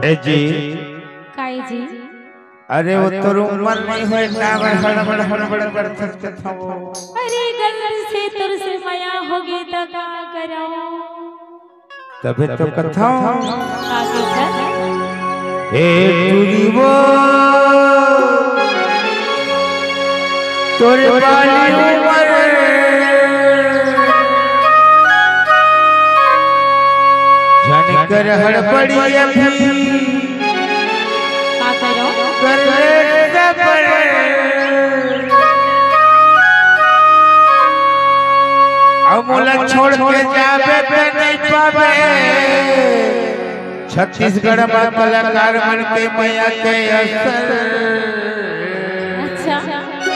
ए जी काय जी अरे वो तो उम्र नहीं होए टावर हड़बड़ कर सकते था वो। अरे गलती से तुर से माया होगी तो का करो तबे तो कथा आगे चल ए टूरी वो तोरे वाली उम्र जाने कर हड़बड़ी अभी का करो कर अमूल छोड़ के जाबे पे नहीं पावे छत्तीसगढ़ में कलाकार मन के मैया के असर। अच्छा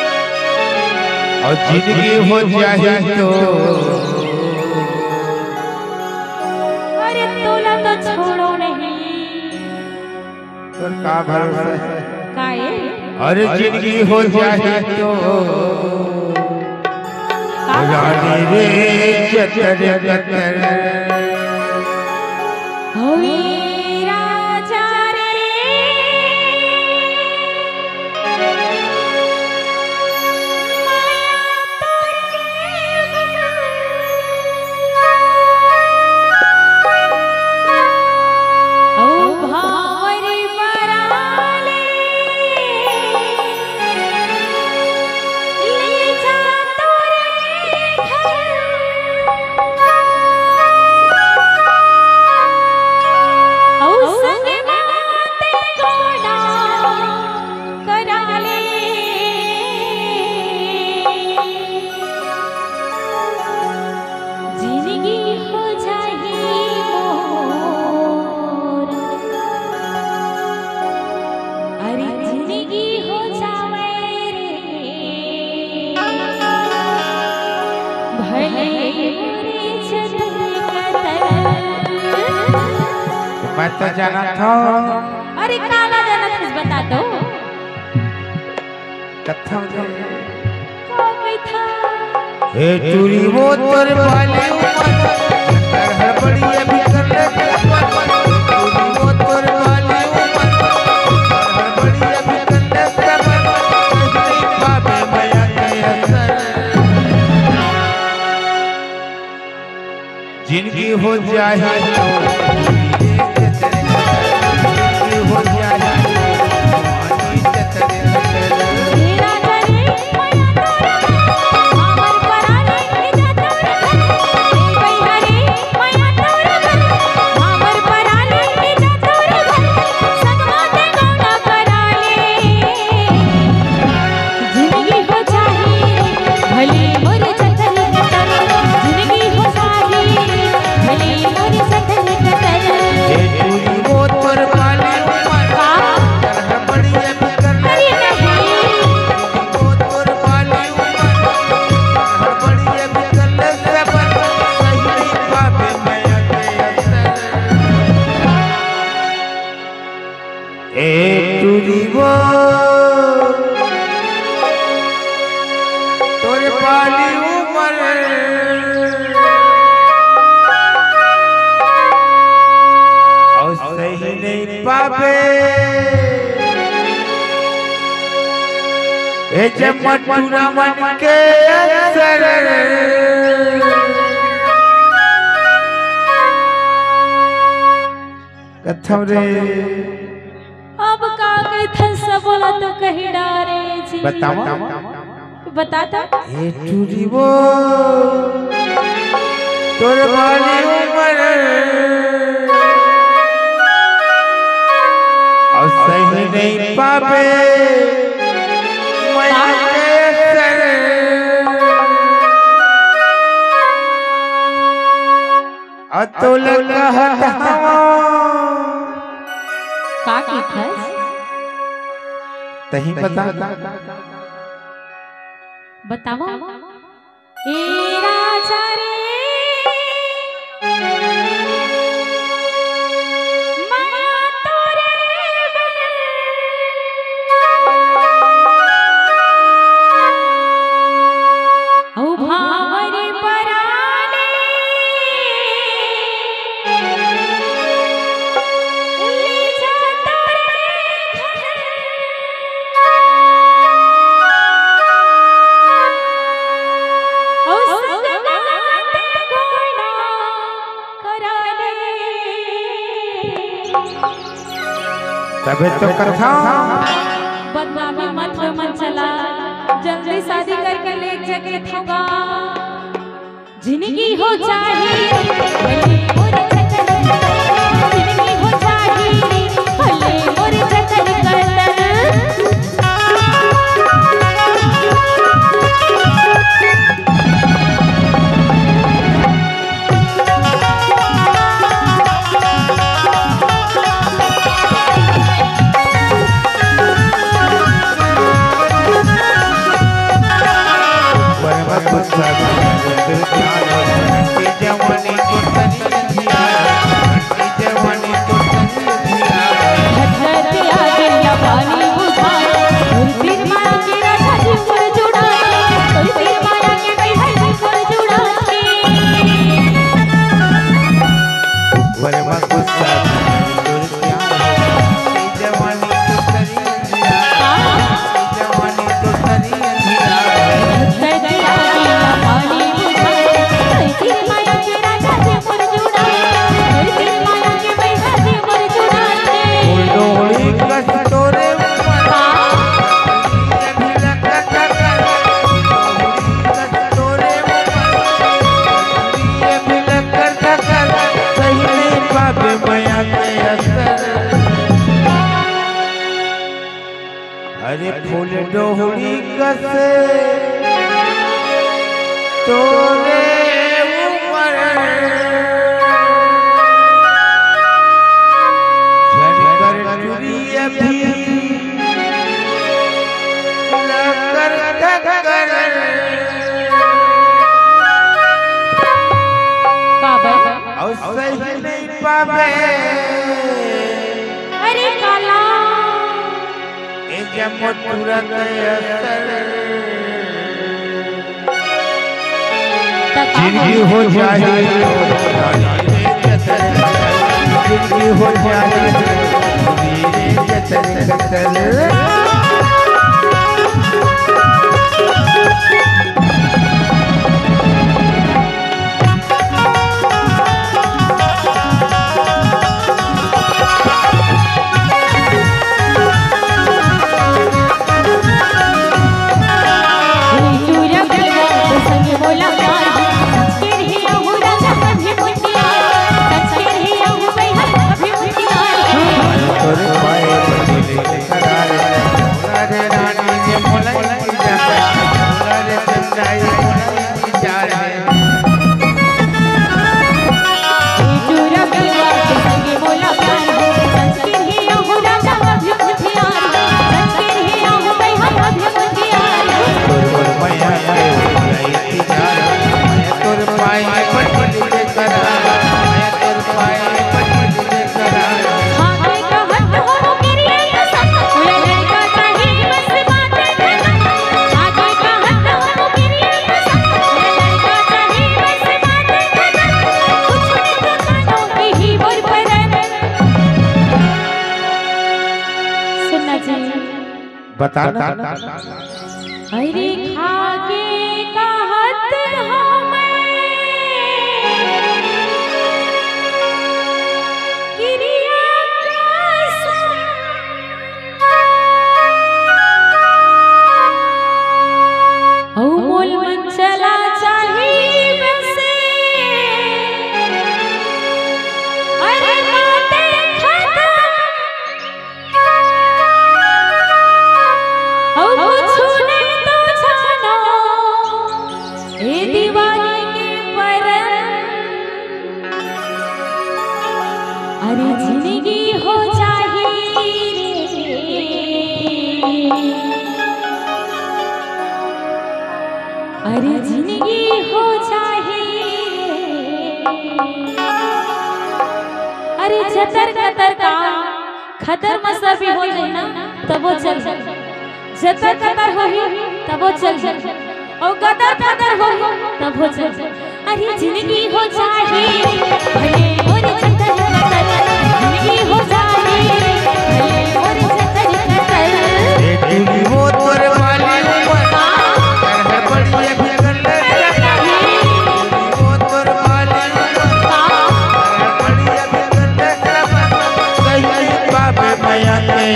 और जिंदगी हो जाए तो अरे तोला तो छोड़ो नहीं और का भरोसा काए अरे जिंदगी हो जाए तो रानी रे चतर चतर होई राजा रे माया तोरे ओ भावरी बराले ले जा तोरे घर औ संग माते गोड़ा कराले जिंदगी हो जाही मोर अरे जिंदगी हो जावे रे भले मोरे छतर कतर मैं तो जाना था अरे काला जाना कुछ बता दो कथा कोई था ए टूरी वो तोर वाली उम्र कर हड़बड़ी अभी कर ले टूरी वो तोर वाली उम्र कर हड़बड़ी अभी कर ले नहीं पावे मैया के असर। जिंदगी हो जाए तो जिंदगी हो जाए तेरा करे माया तोरा हमर पराने जा तोरा ए बहिरे माया तोरा हमर पराने जा तोरा संगवा ते गौना कराले जिंदगी हो जाही भले मोर चतर कतर जिंदगी हो जाही भले मोर चतर कतर ए टूरी वो तोर वाली उम्र कर हड़बड़ी अभी कर ले अरे नहीं वो तोर वाली उम्र हड़बड़ी अभी कर ले सबर सही नहीं पावे मैया के असर। ए टूरी वो तोर वाली उम्र और सही नहीं पावे ए जब मटूरा मन के असर। कथम रे अब का गई था बोला तो कहीं डारे जी बताओ बताता ए टूरी वो तोर वाली उम्र और सही नहीं पावे मैया के असर। अतुल कहत का की था तही बता बताओ ए राजा रे माया तोरे औ भावरे पराले ले जा तबे तो कथा बदनामी मत हो मन चला, जल्दी शादी करके ले जगह थोगा, जिंदगी हो चाहिए और जिंदगी हो चाहिए भले और जतन करतन। जवानी तो तनी जवानी तो पानी बुझा फिर माया के राजा जी पर जुड़ा, फिर माया के बैठा जी पर जुड़ा वर्मा गुस्सा जवानी तो तनी जवानी तो तनी पानी बुझा फिर माया के राजा जी पर जुड़ा, फिर माया के बैठा जी पर जुड़ा डोली कस तोरे अरे फूल डोली कस तोरे ऊपर झनकर चुरी अभी लकर ठकर और सही नहीं पावे अरे काला ए जब तुरंत असर जिंदगी हो जाए जिंदगी हो जाए जतन कतल बताना अरे खाके कहत हमें क्रिया कसम औ मोल मन चला चाहिए बसे अरे बातें खत्म कुछ नहीं तो जानो ए दीवानी के परन अरे जिंदगी हो चाहिए अरे जिंदगी हो चाहिए अरे जतर कतर का खतर मसबी हो जाए ना तब वो चल जतर कतर होही तब वो चल और कतर कतर होही तब वो चल अरे जिंदगी हो चाहिए भले और जतर कतर जिंदगी हो चाहिए भले और जतर कतर जिंदगी हो तोरे वाली उम्र कर बढ़िया भी कर ले जिंदगी हो तोरे वाली उम्र कर बढ़िया भी कर ले सही बाबे मैया के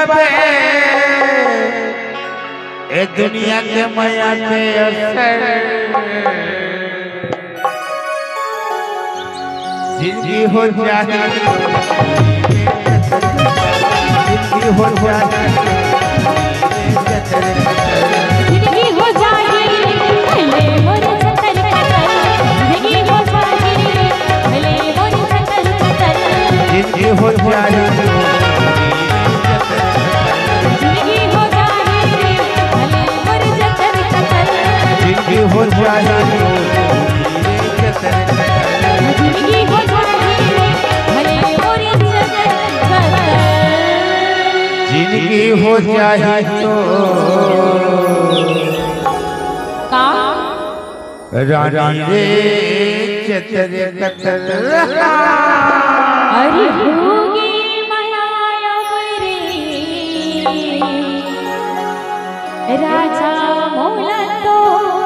बाबे ए दुनिया के माया के असर जिंदगी हो जाए जिंदगी हो जाए जिंदगी हो जाए भले मोर छतर छतर जिंदगी हो जाए भले मोर छतर छतर जिंदगी हो जाए जिंदगी हो जाए भले मोर छतर छतर जिंदगी हो जाए जिंदगी हो जाए भले मोर छतर छतर जिंदगी हो जाए तो का रानी रे चतर कतर अरे होगी माया रे राजा मोला तो